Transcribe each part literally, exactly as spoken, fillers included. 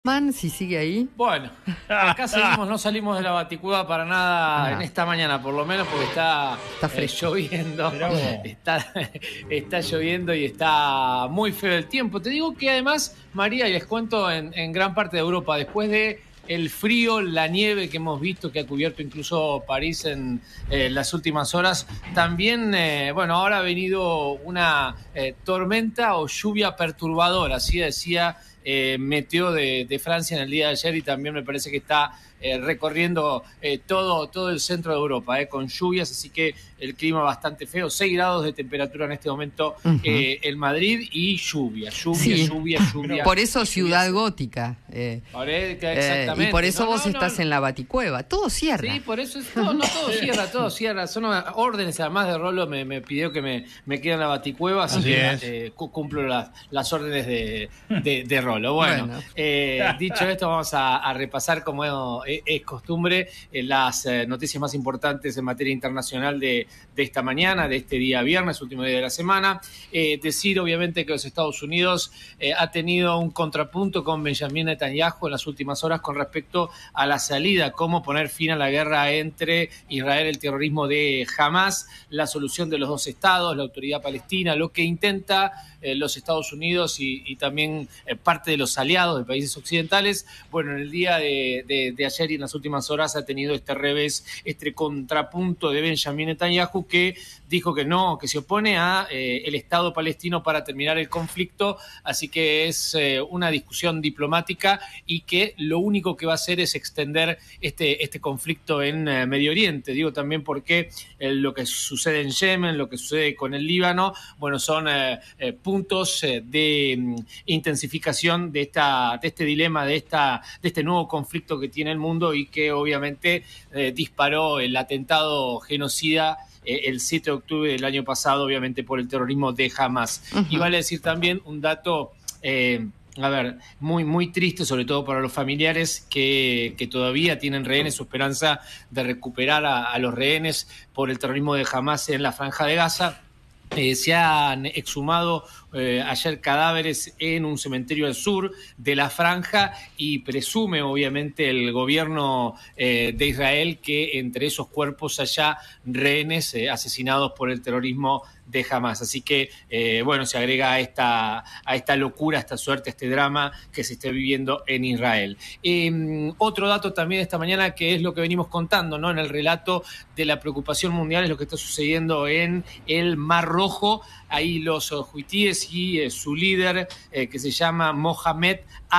Man, si sigue ahí. Bueno, acá seguimos, no salimos de la Baticueva para nada ah. en esta mañana, por lo menos porque está, está eh, lloviendo. Está, está lloviendo y está muy feo el tiempo. Te digo que además, María, y les cuento, en, en gran parte de Europa, después de el frío, la nieve que hemos visto, que ha cubierto incluso París en eh, las últimas horas, también, eh, bueno, ahora ha venido una eh, tormenta o lluvia perturbadora, así decía Eh, Meteo de, de Francia en el día de ayer, y también me parece que está eh, recorriendo eh, todo, todo el centro de Europa, eh, con lluvias, así que el clima bastante feo, seis grados de temperatura en este momento uh-huh. eh, en Madrid, y lluvia, lluvia, sí. lluvia, lluvia. Por eso Ciudad lluvia. Gótica. Eh, por el, exactamente. Eh, y por eso no, vos no, estás no. en la Baticueva, todo cierra. Sí, por eso es todo, no todo cierra, todo cierra. Son órdenes, además de Rolo me, me pidió que me, me quede en la Baticueva, así, así que eh, cumplo las, las órdenes de, de, de Rolo. Bueno, bueno. Eh, dicho esto, vamos a, a repasar, como es, es costumbre, eh, las eh, noticias más importantes en materia internacional de, de esta mañana, de este día viernes, último día de la semana. Eh, decir, obviamente, que los Estados Unidos eh, ha tenido un contrapunto con Benjamín Netanyahu en las últimas horas con respecto a la salida, cómo poner fin a la guerra entre Israel, el terrorismo de Hamas, la solución de los dos estados, la autoridad palestina, lo que intenta eh, los Estados Unidos y, y también eh, parte de los aliados de países occidentales. Bueno, en el día de, de, de ayer y en las últimas horas ha tenido este revés, este contrapunto de Benjamín Netanyahu, que dijo que no, que se opone a eh, el Estado palestino para terminar el conflicto, así que es eh, una discusión diplomática y que lo único que va a hacer es extender este, este conflicto en eh, Medio Oriente. Digo también porque eh, lo que sucede en Yemen, lo que sucede con el Líbano, bueno, son eh, eh, puntos eh, de mm, intensificación de esta de este dilema, de esta de este nuevo conflicto que tiene el mundo, y que obviamente eh, disparó el atentado genocida eh, el siete de octubre del año pasado, obviamente por el terrorismo de Hamas. Uh-huh. Y vale decir también un dato eh, a ver, muy, muy triste, sobre todo para los familiares que, que todavía tienen rehenes, su esperanza de recuperar a, a los rehenes por el terrorismo de Hamas en la Franja de Gaza. Eh, se han exhumado eh, ayer cadáveres en un cementerio al sur de la franja, y presume obviamente el gobierno eh, de Israel que entre esos cuerpos haya rehenes eh, asesinados por el terrorismo de Hamas. Así que, eh, bueno, se agrega a esta, a esta locura, a esta suerte, a este drama que se está viviendo en Israel. Eh, otro dato también esta mañana, que es lo que venimos contando, ¿no? En el relato de la preocupación mundial, es lo que está sucediendo en el Mar Rojo. Ahí los huitíes y eh, su líder, eh, que se llama Mohamed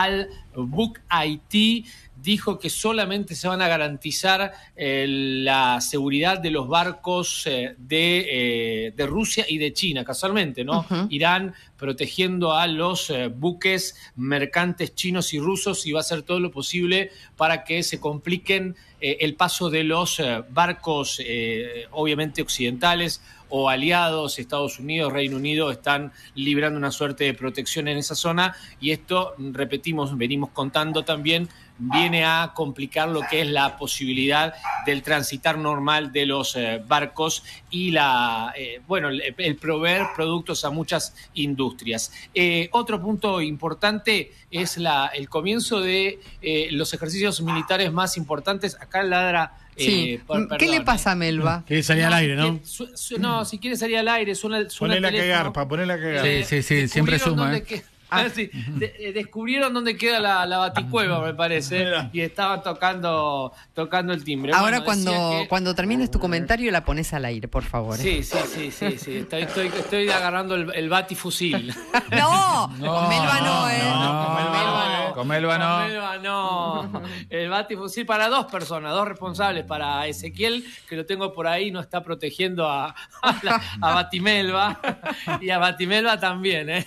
al-Buqaiti, dijo que solamente se van a garantizar eh, la seguridad de los barcos eh, de, eh, de Rusia y de China, casualmente, ¿no? Uh-huh. Irán protegiendo a los eh, buques mercantes chinos y rusos, y va a hacer todo lo posible para que se compliquen eh, el paso de los eh, barcos, eh, obviamente occidentales o aliados. Estados Unidos, Reino Unido están librando una suerte de protección en esa zona, y esto, repetimos, venimos contando también, viene a complicar lo que es la posibilidad del transitar normal de los eh, barcos y la eh, bueno el, el proveer productos a muchas industrias. Eh, otro punto importante es la, el comienzo de eh, los ejercicios militares más importantes. Acá ladra. Sí. Eh, por, ¿Qué le pasa a Melba? Quiere salir no, al aire, ¿no? Que, su, su, no, si quiere salir al aire, suena, suena ponela a cagar, para ponerla a cagar. Sí, sí, sí, siempre suma. ¿eh? Que, ah, sí, de, descubrieron dónde queda la, la Baticueva, me parece, y estaban tocando tocando el timbre. Ahora, bueno, cuando, que... cuando termines tu comentario, la pones al aire, por favor. ¿eh? Sí, sí, sí, sí, sí. Estoy, estoy, estoy agarrando el, el batifusil. No, no, con Melba no, ¿eh? No, con Melba no. Con Melba no. Con Melba no. El batifusil para dos personas, dos responsables, para Ezequiel, que lo tengo por ahí, no está protegiendo a, a, la, a Batimelba, y a Batimelba también, ¿eh?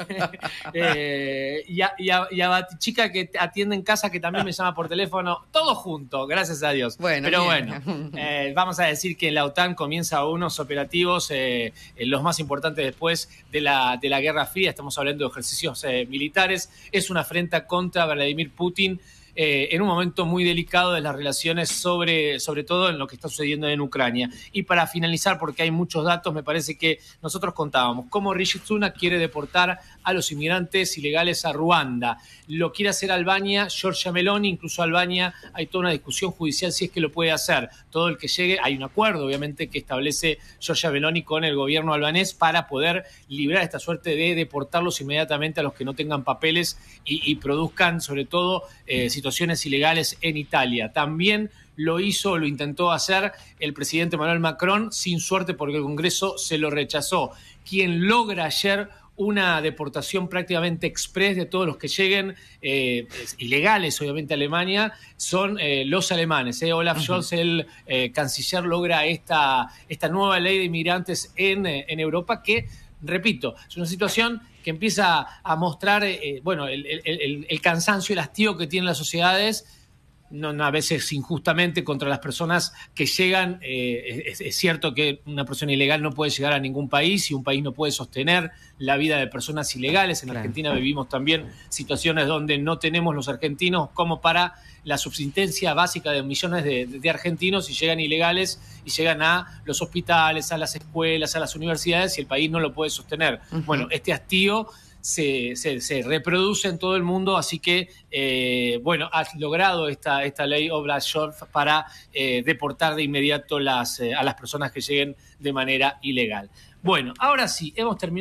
eh y, a, y, a, y a Batichica, que atiende en casa, que también me llama por teléfono, todo junto, gracias a Dios. Bueno, pero bien. bueno, eh, vamos a decir que la OTAN comienza unos operativos, eh, los más importantes después de la, de la Guerra Fría. Estamos hablando de ejercicios eh, militares. Es una afrenta contra Vladimir Putin, eh, en un momento muy delicado de las relaciones, sobre, sobre todo en lo que está sucediendo en Ucrania. Y para finalizar, porque hay muchos datos, me parece que nosotros contábamos cómo Rishi Sunak quiere deportar a los inmigrantes ilegales a Ruanda. Lo quiere hacer Albania, Giorgia Meloni, incluso Albania, hay toda una discusión judicial si es que lo puede hacer. Todo el que llegue, hay un acuerdo obviamente que establece Giorgia Meloni con el gobierno albanés para poder librar esta suerte de deportarlos inmediatamente a los que no tengan papeles y, y produzcan sobre todo eh, situaciones ilegales en Italia. También lo hizo, lo intentó hacer el presidente Emmanuel Macron, sin suerte porque el Congreso se lo rechazó. Quien logra ayer una deportación prácticamente express de todos los que lleguen, eh, ilegales obviamente a Alemania, son eh, los alemanes. Eh. Olaf Scholz, uh-huh. el eh, canciller, logra esta, esta nueva ley de inmigrantes en, en Europa que, repito, es una situación que empieza a mostrar eh, bueno, el, el, el, el cansancio y el hastío que tienen las sociedades, no, no, a veces injustamente contra las personas que llegan. Eh, es, es cierto que una persona ilegal no puede llegar a ningún país y un país no puede sostener la vida de personas ilegales. En claro. Argentina vivimos también situaciones donde no tenemos los argentinos como para la subsistencia básica de millones de, de, de argentinos, y llegan ilegales y llegan a los hospitales, a las escuelas, a las universidades, y el país no lo puede sostener. Uh-huh. Bueno, este hastío Se, se, se reproduce en todo el mundo, así que, eh, bueno, ha logrado esta, esta ley Olaf Scholz para eh, deportar de inmediato las, eh, a las personas que lleguen de manera ilegal. Bueno, ahora sí, hemos terminado.